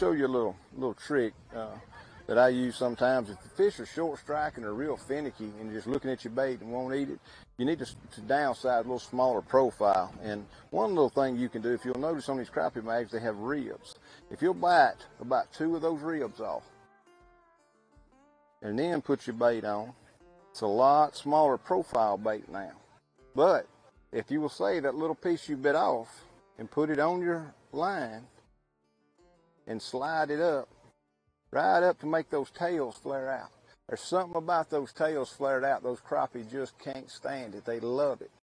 show you a little trick that I use sometimes. If the fish are short striking or real finicky and you're just looking at your bait and won't eat it, you need to downsize a little smaller profile. And one little thing you can do, if you'll notice on these crappie mags, they have ribs. If you'll bite about 2 of those ribs off and then put your bait on, it's a lot smaller profile bait now. But if you will save that little piece you bit off and put it on your line and slide it up, right up to make those tails flare out. There's something about those tails flared out, those crappie just can't stand it. They love it.